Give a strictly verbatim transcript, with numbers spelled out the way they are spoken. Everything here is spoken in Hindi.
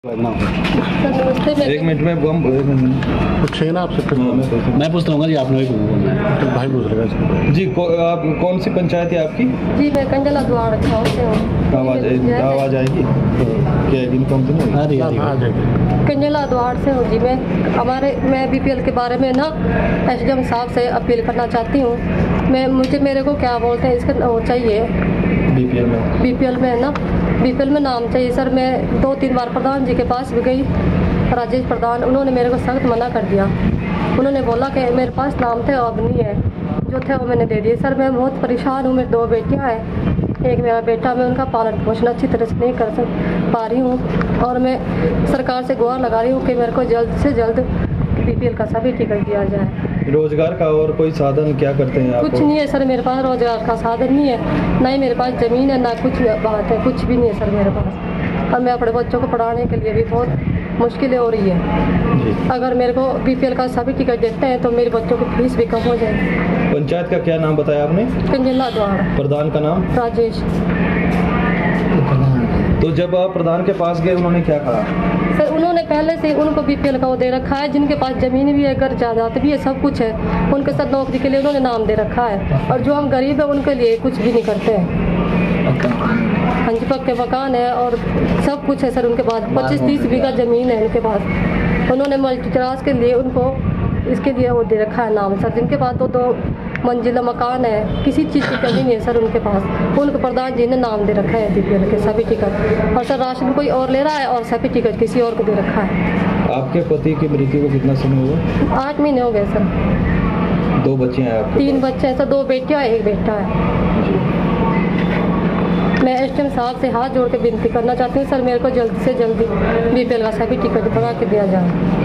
एक मिनट में हम कुछ है ना आपसे फिर मैं पूछ रहा जी, आपने तो भाई पूछ रहे जी। को, आप कौन सी पंचायत है आपकी? जी मैं कंजला द्वार गाँव से हूँ। आवाज आवाज आएगी क्या? इनकम तो नहीं आ जाएगी। कंजला द्वार से हूँ जी। मैं हमारे मैं बीपीएल के बारे में ना एसडीएम साहब से अपील करना चाहती हूँ। मैं मुझे मेरे को क्या बोलते हैं इसका वो चाहिए बीपीएल में बीपीएल में ना बीपीएल में नाम चाहिए सर। मैं दो तीन बार प्रधान जी के पास भी गई, राजेश प्रधान, उन्होंने मेरे को सख्त मना कर दिया। उन्होंने बोला कि मेरे पास नाम थे अब नहीं है, जो थे वो मैंने दे दिए। सर मैं बहुत परेशान हूँ। मेरी दो बेटियाँ हैं, एक मेरा बेटा, मैं उनका पालन पोषण अच्छी तरह से नहीं कर सक पा रही हूँ और मैं सरकार से गुहार लगा रही हूँ कि मेरे को जल्द से जल्द बीपीएल का सभी टिकट दिया जाए। रोजगार का और कोई साधन क्या करते हैं आप? कुछ नहीं है सर, मेरे पास रोजगार का साधन नहीं है, ना ही मेरे पास ज़मीन है, ना कुछ बात है, कुछ भी नहीं है सर मेरे पास। और मैं अपने बच्चों को पढ़ाने के लिए भी बहुत मुश्किलें हो रही है। अगर मेरे को बीपीएल का सभी टिकट देते हैं तो मेरे बच्चों की फीस भी कम हो जाएगी। पंचायत का क्या नाम बताया आपने? कंजला द्वार। प्रधान का नाम? राजेश। तो जब आप प्रधान के पास गए उन्होंने क्या कहा? सर उन्होंने पहले से उनको बीपीएल का वो दे रखा है, जिनके पास ज़मीन भी है, घर जायदाद भी है, सब कुछ है, उनके साथ नौकरी के लिए उन्होंने नाम दे रखा है। और जो हम गरीब है उनके लिए कुछ भी नहीं करते हैं। हाँ जी, पक्के मकान है और सब कुछ है सर उनके पास। पच्चीस तीस बीघा ज़मीन है उनके पास। उन्होंने मल्टीक्लास के लिए उनको इसके लिए वो दे रखा है नाम सर। जिनके पास दो दो मंजिला मकान है, किसी चीज़ की कमी नहीं है सर उनके पास। उनके प्रधान जी ने नाम दे रखा है बीपीएल के सभी टिकट। और सर राशन कोई और ले रहा है और सभी टिकट किसी और को दे रखा है। आपके पति की मृत्यु को कितना समय हुआ? आठ महीने हो गए सर। दो बच्चे हैं आपके? तीन बच्चे हैं सर, दो बेटियाँ एक बेटा है। मैं एसडीएम साहब से हाथ जोड़ के विनती करना चाहती हूँ सर, मेरे को जल्दी से जल्दी बीपीएल का सभी टिकट बना के दिया जाए।